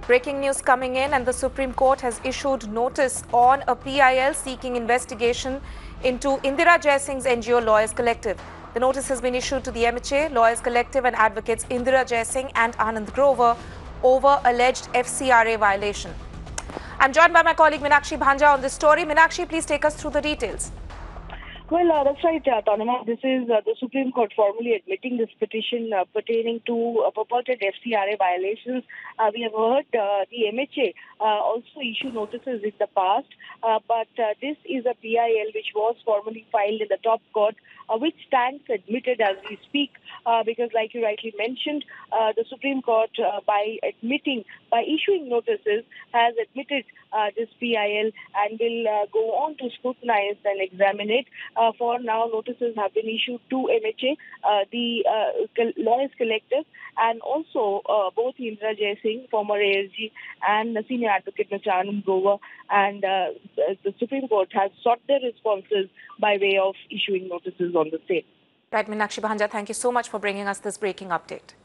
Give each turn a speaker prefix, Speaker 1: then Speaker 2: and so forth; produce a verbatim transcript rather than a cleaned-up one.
Speaker 1: Breaking news coming in, and the Supreme Court has issued notice on a P I L seeking investigation into Indira Jaising N G O Lawyers Collective. The notice has been issued to the M H A, Lawyers Collective and advocates Indira Jaising and Anand Grover over alleged F C R A violation. I'm joined by my colleague Meenakshi Bhanja on this story. Meenakshi, please take us through the details.
Speaker 2: Well, uh, that's right, uh, Tanima. This is uh, the Supreme Court formally admitting this petition uh, pertaining to uh, purported F C R A violations. Uh, we have heard uh, the M H A uh, also issue notices in the past, uh, but uh, this is a P I L which was formally filed in the top court, uh, which stands admitted as we speak, uh, because like you rightly mentioned, uh, the Supreme Court, uh, by admitting, by issuing notices, has admitted uh, this P I L and will uh, go on to scrutinize and examine it. Uh, for now, notices have been issued to M H A, uh, the uh, Lawyers Collective, and also uh, both Indira Jaising, former A S G, and the senior advocate Mister Anand Grover, and uh, the Supreme Court has sought their responses by way of issuing notices on the same.
Speaker 1: Right, Meenakshi Bhanja, thank you so much for bringing us this breaking update.